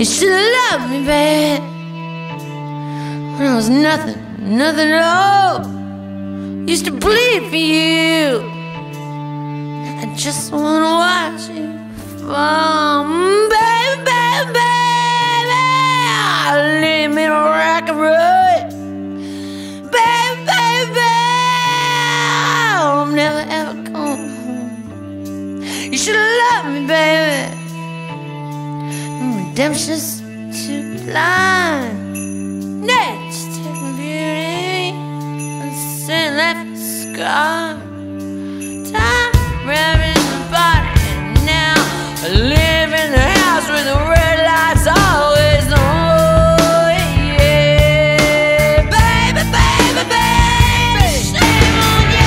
You should've loved me, babe, when I was nothing, nothing at all. Used to bleed for you. I just wanna watch you fall, baby, baby, baby. Leave me to rock and roll, baby, baby, baby. I'm never ever coming home. You should've loved me, baby. Redemption's too blind. Yeah, just take my beauty and send that scar. Time wrapping the body, and now I live in the house with the red lights always on. Yeah, baby, baby, baby, shame on you.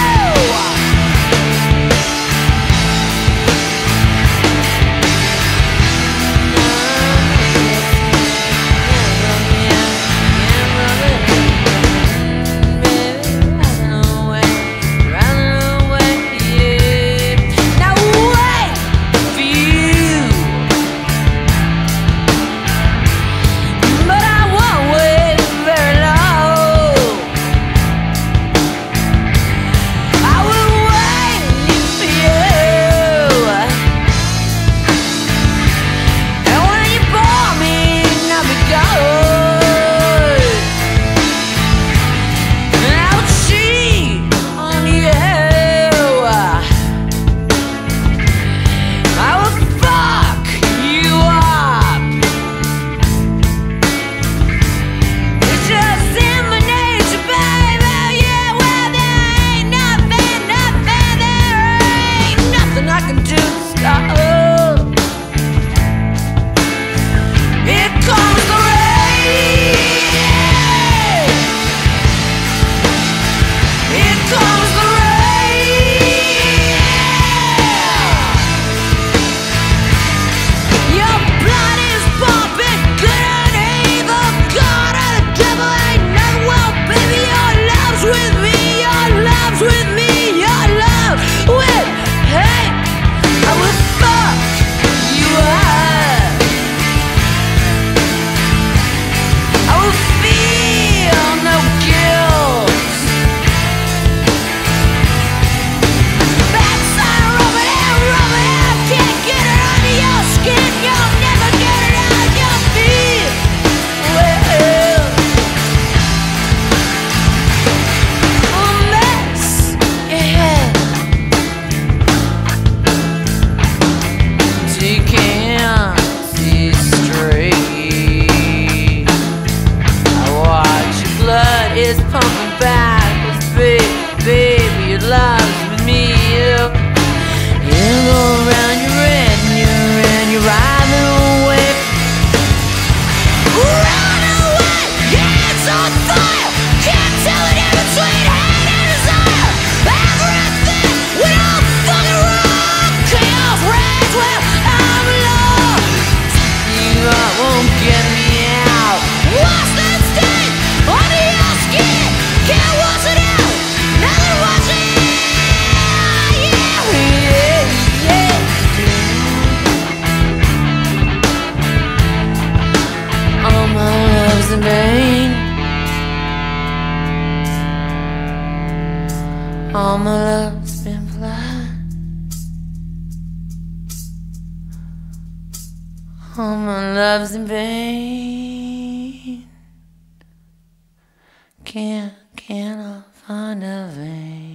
It's pumping backwards, baby, your love's with me. You go around, you're in, you're riding away. Run away, yeah, it's on fire. Can't tell it in between hate and desire. Everything went all fucking wrong. Chaos reigns when I'm alone. You won't get me out. What's that stain under your skin? Can't wash it out. Nothing wash it. Yeah, yeah, yeah. All my love's in vain. All my love's been blind. All my love's in vain. Can't I find a vein?